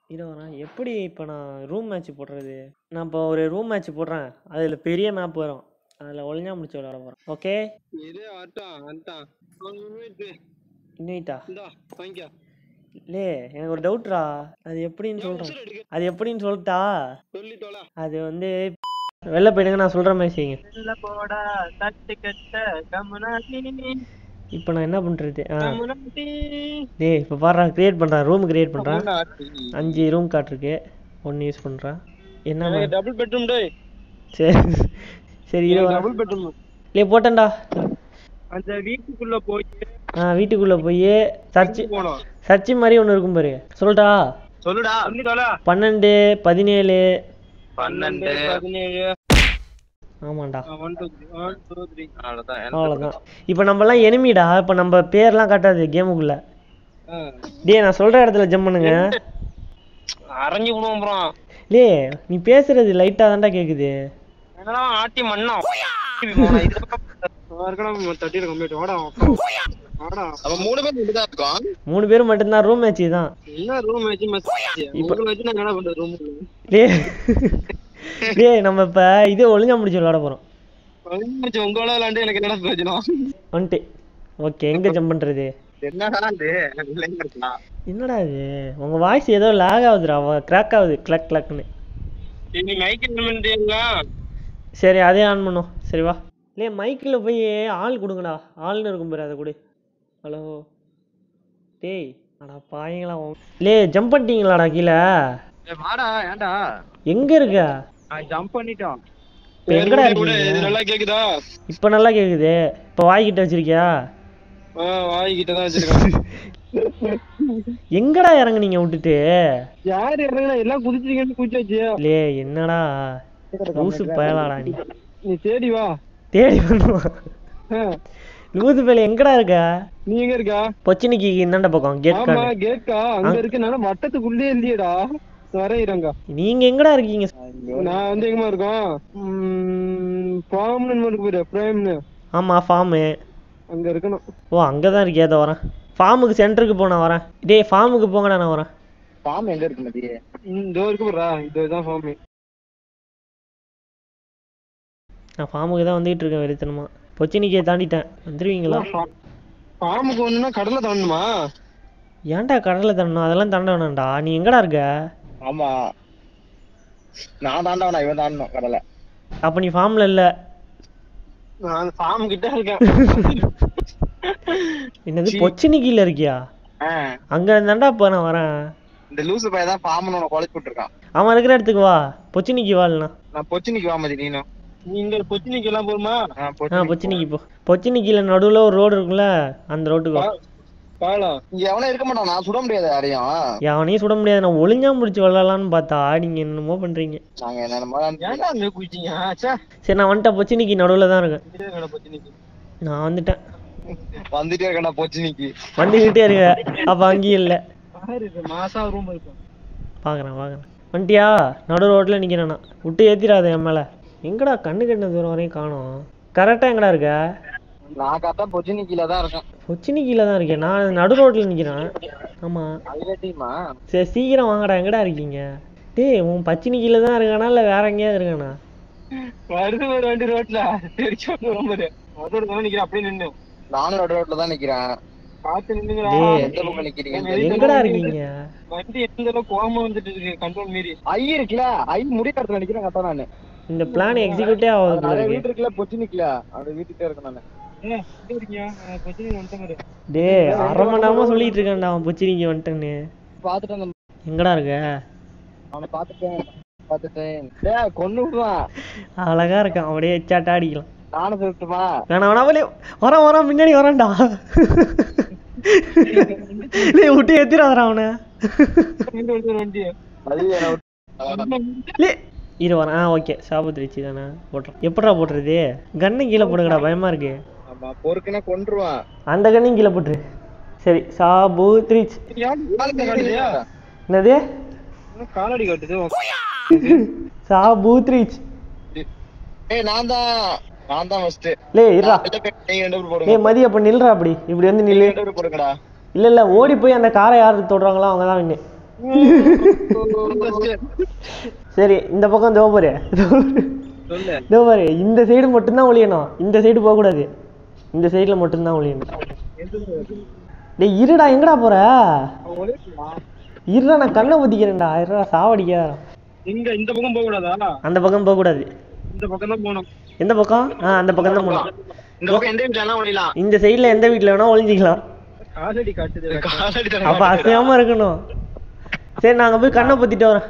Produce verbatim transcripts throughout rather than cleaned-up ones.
இரு வரேன். எப்படி இப்போ நான் ரூம் மேட்ச் போடுறது? நான் இப்போ ஒரு ரூம் மேட்ச் போடுறேன். அதில் பெரிய மேப் வரும். அதில் ஒழுங்கா முடிச்சு விளையாட போகிறேன். ஓகே இது ஆட்டான் ஆட்டான் இன்னைட்டா இந்தா வாங்கிக்க. லே எனக்கு ஒரு டவுட்ரா. அது எப்படின்னு சொல்கிறேன். அது எப்படின்னு சொல்லிட்டா சொல்லி தொலை. அது வந்து வெளில போயிடுங்க, நான் சொல்கிற மாதிரி செய்யுங்க. வெளில போடா தட்டு கட்ட கமுனாடி இப்போ நான் என்ன பண்ணுறது? ஆ கமுனாடி டே இப்போ பாடுறா, க்ரியேட் பண்ணுறான், ரூம் க்ரியேட் பண்ணுறான். கமுனாடி. அஞ்சு ரூம் காட்டிருக்கு, ஒன்று யூஸ் பண்ணுறான். என்ன எனக்கு டபுள் பெட்ரூம் டேய். சரி சரி இரு வரேன். Double bedroom. லே போட்டேன்டா. அந்த வீட்டுக்குள்ள போய் ஆ வீட்டுக்குள்ளே போய் சர்ச்சு போனோம். சர்ச்சு மாதிரி ஒன்று இருக்கும் பாரு. சொல்லிட்டா? சொல்லுடா. சொல்லி தொலை. பன்னெண்டு பதினேழு பன்னெண்டு பதினேழு ஆமாண்டா one two three one two three அவ்வளோதான். அவ்வளோதான். இப்போ நம்மலாம் எனிமிடா. இப்போ நம்ம பேர்லாம் காட்டாது கேமுக்குள்ள. டே நான் சொல்கிற இடத்துல ஜம்ப் பண்ணுங்க. அரைஞ்சு விடுவோம் அப்புறம். லே நீ பேசுறது லைட்டாக தான்டா கேட்குது. என்னடா ஆட்டி மண்ணா தட்டியில கம்ப்ளீட் வாடா வாடா. அவன் மூணு பேர் மட்டும் தான் இருக்கான். மூணு பேர் மட்டும்தான். ரூம் மேட்ச் தான். என்ன ரூம் மேட்ச் மேட்ச் இப்போ மேட்ச் நான் என்ன பண்றது ரூம். டே டே நம்ம இப்போ இது ஒழுங்கா முடிச்சு விளையாட போகிறோம். மேட்ச் உங்களோட விளையாண்டு எனக்கு என்னடா பிரயோஜனம்? வந்துட்டு ஓகே எங்கே ஜம்ப் பண்ணுறது? என்னடா இது என்னடா இது உங்கள் வாய்ஸ் ஏதோ லேக் ஆகுதுடா, கிராக் ஆகுது கிளக் கிளக்னு. நீ மைக் பண்ணிட்டீங்களா? சரி அதே ஆன் பண்ணும். சரி வா. லே மைக்கில் போய் ஆள் கொடுங்கடா. ஆள்னு இருக்கும் பாரு, அதை கொடு. ஹலோ டேய் அடா பாயங்களா. லே ஜம்ப் பண்ணிட்டீங்களாடா கீழே? வாடா ஏன்டா எங்கே இருக்க? ஜம்ப் பண்ணிட்டோம். இப்போ எங்கடா இருக்கீங்க? இது நல்லா கேக்குதா? இப்போ நல்லா கேட்குது. இப்போ வாய்க்கிட்ட வச்சிருக்கியா? ஆ வாய்க்கிட்ட தான் வச்சிருக்கேன். எங்கடா இறங்குனீங்க விட்டுட்டு? யார் இறங்குனா? எல்லாம் குதிச்சிருக்கேன்னு குதிச்சாச்சு. லே என்னடா லூசு பயலாடா நீ. நீ தேடி வா. தேடி பண்ணுவா லூசு பயல. எங்கடா இருக்க நீ? எங்க இருக்கா? பொச்சினிக்கு இந்தாண்ட பக்கம் கேட் ஆமா கார்டு. கேட்கா அங்க இருக்கு. நான் வட்டத்துக்குள்ளே இல்லையேடா. வரையிறங்க. நீங்க எங்கடா இருக்கீங்க? நான் வந்து எங்கமா இருக்கோம். ஃபார்ம்னு இருக்கு பாரு, ஃப்ரேம்னு. ஆமா ஃபார்மு அங்க இருக்கணும். ஓ அங்கே தான் இருக்கே. அதை வரேன். ஃபார்முக்கு சென்டருக்கு போ, நான் வரேன். டேய் ஃபார்முக்கு போங்கடா, நான் வரேன். ஃபார்ம் எங்க இருக்கு மதியே? இதோ இருக்கு பாருடா, இதுதான் ஃபார்ம். நான் ஃபார்முக்கு தான் வந்துகிட்டு இருக்கேன் வெறித்தனமா. பொச்சினிக்கே தாண்டிட்டேன். வந்துருவீங்களா? ஃபார்முக்கு ஒண்ணுனா கடலை தாண்டணுமா? ஏன்டா கடலை தாண்டணும்? அதெல்லாம் தாண்ட வேணாம்டா. நீ எங்கடா இருக்க? ஆமா நான் தாண்ட வேணாம், இவன் தாண்டணும் கடலை. அப்ப நீ ஃபார்ம்ல இல்ல. நான் ஃபார்ம் கிட்ட இருக்கேன். என்னது பொச்சினிக்கில இருக்கியா? அங்க இருந்தாண்டா இப்ப நான் வரேன். இந்த லூசு பையன் தான் ஃபார்ம்னு உன கொலை போட்டுருக்கான். அவன் இருக்கிற இடத்துக்கு வா. பொச்சினிக்கு வாழலாம். நான் பொச்சினிக்கு வா மதி. நீனும் நீங்க பொச்சினிக்கு எல்லாம் போருமா? ஆ பொச்சினிக்கு போ. பொச்சினிக்கில நடுவுல ஒரு ரோடு இருக்குல்ல, அந்த ரோட்டுக்கு வா. பாலாம் இங்க எவனே இருக்க மாட்டான். நான் சுட முடியாது யாரையும். எவனையும் சுட முடியாது. நான் ஒழுங்கா முடிச்சு விளையாடலான்னு பார்த்தா நீங்க என்னமோ பண்றீங்க. நாங்க என்னமோ ஏன்டா அங்க குதிச்சீங்க? ச்சே சரி நான் வந்துட்டேன். பொச்சினிக்கு நடுவுல தான் இருக்கேன். பொச்சினிக்கு நான் வந்துட்டேன். வந்துட்டே இருக்கேன்டா பொச்சினிக்கு. வந்துகிட்டே இருக்க. அப்ப அங்கேயும் இல்ல. மாசா ரூம் இருக்கும். பாக்குறேன் பாக்குறேன். வந்துட்டியா? நடு ரோட்ல நிக்கிறேன். நான் விட்டு ஏத்திராத என் மேல. எங்கடா கண்ணு கண்ணு தூரம் வரையும் காணோம். கரெக்டா எங்கடா இருக்க? நான் கரெக்டா பொச்சினிக்கில தான் இருக்கேன். பொச்சினிக்கில தான் இருக்கேன். நான் நடு ரோட்ல நிக்கிறேன். ஆமா அல்கட்டிமா. சரி சீக்கிரம் வாங்கடா. எங்கடா இருக்கீங்க? டேய் உன் பச்சினிக்கில தான் இருக்கானா இல்ல வேற எங்கேயாவது இருக்கானா? வருது ஒரு வண்டி ரோட்ல தெரிச்சு ரொம்ப அதோட தான் நிக்கிறேன். அப்படியே நின்னு. நானும் நடு ரோட்ல தான் நிக்கிறேன். பாத்து நின்னுங்கடா. எந்த பக்கம் நிக்கிறீங்க? எங்கடா இருக்கீங்க? வண்டி எந்த அளவுக்கு கோவமா வந்துட்டு இருக்கு. கண்ட்ரோல் மீறி ஐ இருக்குல, ஐ முடிய இடத்துல நிக்கிறேன். கரெக்டா நானு இந்த பிளான் எக்ஸிக்யூட்டே ஆகுது. நிறைய வீட்டு இருக்குல பொச்சினிக்கல, அந்த வீட்டுக்கே இருக்கேன் நானு. ஏ எங்க இருக்கீங்க? பொச்சினி வந்துட்டேன் பாரு. டேய் அரை மணி நேரமா சொல்லிட்டு இருக்கேன்டா அவன் பொச்சினிக்கு வந்துட்டேன்னு. பாத்துட்டேன். எங்கடா இருக்க? அவனை பாத்துட்டேன் பாத்துட்டேன். டேய் கொன்னு விடுவான். அழகா இருக்கான். அப்படியே சாட்டா அடிக்கலாம். நானும் சொல்லட்டுமா? வேணா வேணா வெளியே வரான் வரான் முன்னாடி வரான்டா. இல்லையே விட்டு ஏத்திராதரா அவனை. இரு வரேன். ஆ ஓகே சாபத்து வச்சு தானே போட்டுறேன். எப்படா போட்டுறது? கண்ணு கீழே போடுங்கடா, பயமா இருக்கு. பொறுக்குனா கொன்றுவான். அந்த கண்ணையும் கீழே போட்டுரு. சரி சாபூத்ரி. என்னது காலடி காட்டுது? சாபூத்ரி. ஏய் நான் தான் நான் தான் ஃபர்ஸ்ட். லே இருடா. நீங்க ரெண்டு பேரும் போடுங்க. ஏய் மதி அப்ப நில்றா. அப்படி இப்படி வந்து நில்லு. ரெண்டு பேரும் போடுங்கடா. இல்ல இல்ல ஓடி போய் அந்த காரை யாரு தொடுறாங்களோ அவங்க தான் வின்னு. சரி இந்த பக்கம் தோ பாரு தோ பாரு இந்த சைடு மட்டும்தான் ஒளியணும், இந்த சைடு போகக்கூடாது, இந்த சைடில் மட்டும்தான் ஒளியணும். டேய் இருடா, எங்கடா போற? இருடா நான் கண்ணை ஊத்திக்கிறேன்டா, இருடா சாவடிக்காத. இங்க இந்த பக்கம் போக கூடாதா? அந்த பக்கம் போக கூடாது, இந்த பக்கம் தான் போகணும். எந்த பக்கம்? ஆ அந்த பக்கம் தான் போகணும். இந்த பக்கம் எந்த வீட்ல வேணா ஒளியலாம், இந்த சைடுல எந்த வீட்ல வேணா ஒளிஞ்சிக்கலாம். காலடி காட்டுது, காலடி அப்ப அசையாம இருக்கணும். சரி நாங்க போய் கண்ணை பத்திட்டு வரேன்.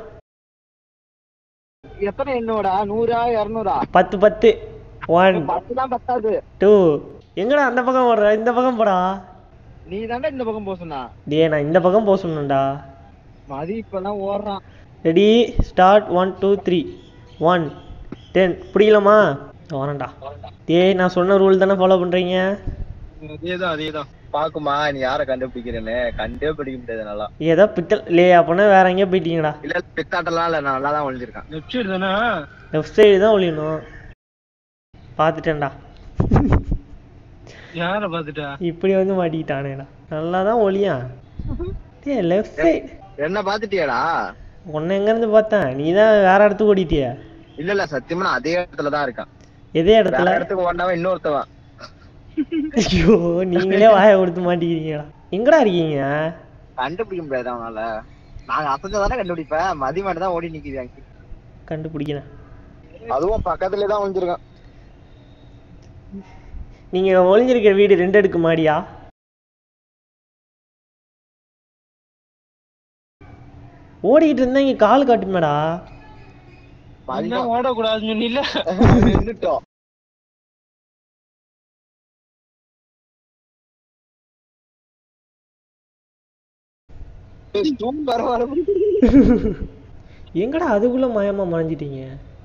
எத்தனை என்னோடா? நூறா இருநூறா? பத்து பத்து. ஒன் பத்து தான் பத்தாது. டூ. எங்கடா அந்த பக்கம் ஓடுற? இந்த பக்கம் போடா. நீ தாண்டா இந்த பக்கம் போக சொன்னா. டேய் நான் இந்த பக்கம் போக சொன்னேன்டா. மதி இப்பதான் ஓடுறான். Ready start. One two three. One ten. பிடிக்கலாமா? வரேன்டா. டேய் நான் சொன்ன ரூல் தானே ஃபாலோ பண்றீங்க? அதேதான் அதேதான். பாக்குமா நீ யாரை கண்டுபிடிக்கிறேன்னு? கண்டே பிடிக்க முடியாது நல்லா. ஏதோ பித்தல் லே அப்பனா வேற எங்கேயோ போயிட்டீங்கடா. இல்ல பித்தாட்டலாம் இல்ல, நான் நல்லா தான் ஒளிஞ்சிருக்கேன். லெஃப்ட் சைடு தானே? லெஃப்ட் சைடு தான் ஒளியணும். பார்த்துட்டேன்டா. யாரை பார்த்துட்டா? இப்படி வந்து மாட்டிக்கிட்டானேடா. நல்லா தான் ஒளியா. டேய் லெஃப்ட் சைடு. என்ன பார்த்துட்டியாடா? உன்னை எங்க இருந்து பார்த்தேன்? நீ தான் வேற இடத்துக்கு ஓடிட்டிய. இல்ல இல்ல சத்தியமா நான் அதே இடத்துல தான் இருக்கேன். எதே இடத்துல? இடத்துக்கு ஓடினவன் இன்னொருத்தவன். ஐயோ நீங்களே வாயை கொடுத்து மாட்டிக்கிறீங்களா? எங்கடா இருக்கீங்க? கண்டுபிடிக்க முடியாது அவனால. நாங்க அசைஞ்சதானே கண்டுபிடிப்பேன். மதி மட்டும் தான் ஓடி நிக்குது. கண்டுபிடிக்கிறேன். அதுவும் பக்கத்துலயே தான் ஒளிஞ்சிருக்கான். நீங்க ஒளிஞ்சிருக்கிற வீடு ரெண்டு அடுக்கு மாடியா? ஓடிக்கிட்டு இருந்தா இங்க கால் காட்டுமேடா. ஓடக்கூடாதுன்னு சொன்னில. நின்னுட்டோம். எங்கடா அதுக்குள்ள மயமா மறைஞ்சிட்டீங்க?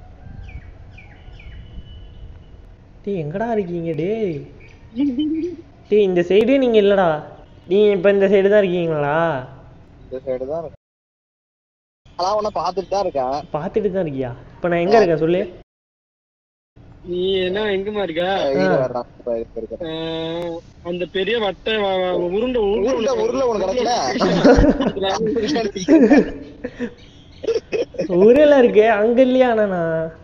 டேய் எங்கடா இருக்கீங்க? டேய் டேய் இந்த சைடு நீங்க இல்லடா. நீங்க இப்ப இந்த சைடு தான் இருக்கீங்களா? இந்த சைடு தான் இருக்கேன். அதான் உன்னை பார்த்துட்டு தான் இருக்கேன். பார்த்துட்டு தான் இருக்கியா? இப்ப நான் எங்க இருக்கேன் சொல்லு. நீ என்ன எங்கமா இருக்க? அந்த பெரிய வட்டை உருண்டை உருண்டை உருளை உனக்கு கிடைக்கல. உருளை இருக்கு அங்க இல்லையா? நான்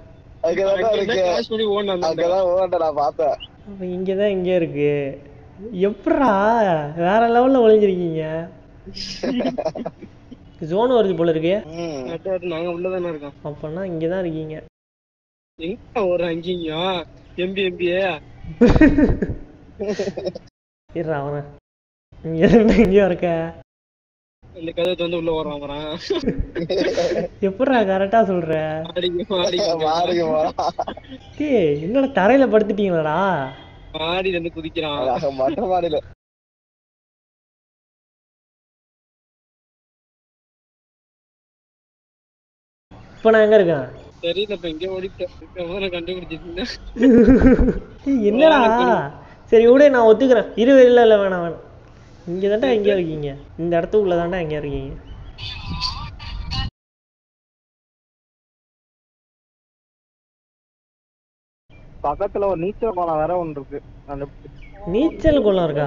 இங்கதான் இங்க இருக்கு. எப்படா வேற லெவல்ல ஒளிஞ்சிருக்கீங்க? ஜோன் வருது போல இருக்கு. நாங்க உள்ளதானே இருக்கோம். அப்பனா இங்கதான் இருக்கீங்க. எங்க ஒரு அங்கேயும் எம்பி எம்பியே இருடா அவன எங்கேயோ இருக்க. இந்த கதை வந்து உள்ள வரான் வரான். எப்படா கரெக்டா சொல்ற? டேய் என்னடா தரையில படுத்துட்டீங்களாடா? மாடியில இருந்து குதிக்கிறான். மொட்டை மாடியில. இப்ப நான் எங்க இருக்கேன்? தெரியல. இப்ப எங்க ஓடிட்டேன். கண்டுபிடிச்சிருக்கீங்க. என்னடா? சரி விட நான் ஒத்துக்கிறேன். இரு இல்ல இல்ல வேணாம் வேணாம். இங்க தாண்டா எங்கேயா இருக்கீங்க? இந்த இடத்துக்குள்ள தாண்டா எங்கேயா இருக்கீங்க? பக்கத்துல ஒரு நீச்சல் குளம் வேற ஒன்று இருக்கு. நீச்சல் குளம் இருக்கா?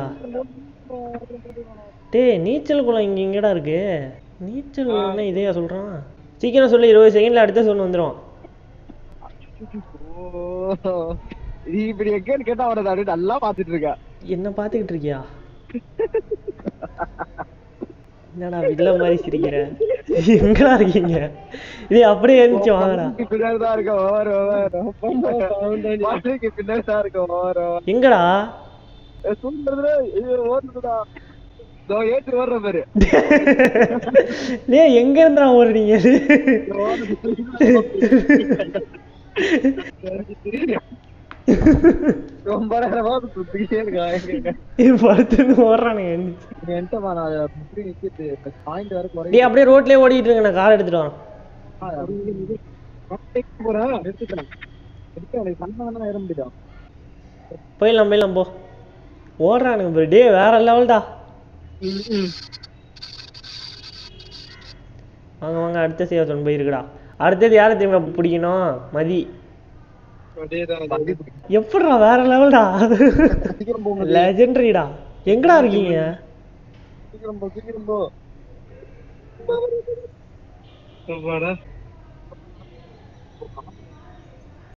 டேய் நீச்சல் குளம் இங்க எங்கடா இருக்கு? நீச்சல் குளம்னா இதையா சொல்றான்? சீக்கிரம் சொல்லு. இருபது செகண்ட்ல அடுத்த சொன்ன வந்துடும். இப்படி எங்கன்னு கேட்டா அவரை நல்லா பாத்துட்டு இருக்க. என்ன பாத்துக்கிட்டு இருக்கியா? என்னடா வில்ல மாதிரி சிரிக்கிற? எங்கடா இருக்கீங்க? இது அப்படியே எழுந்துச்சு வாங்கடா. பின்னாடிதான் இருக்க. பின்னாடிதான் இருக்க. எங்கடா? ஓடுறா ஏற்று ஓடுற பாரு. டேய் எங்க இருந்தா ஓடுறீங்க? ரொம்ப நேரமா சுத்திக்கிட்டே இருக்காங்க. அப்படியே ரோட்லயே ஓடிட்டு இருங்க. நான் கார் எடுத்துட்டு வரேன். போயிடலாம் போயிடலாம் போ. ஓடுறானுங்க ப்ரோ. டே வேற லெவல்டா. வாங்க வாங்க அடுத்த சேவ் சொன்ன போயிருக்குடா. அடுத்தது யாரை திரும்ப பிடிக்கணும்? மதி. எப்படா வேற லெவல்டா. லெஜெண்டரிடா. எங்கடா இருக்கீங்க? அப்பாடா.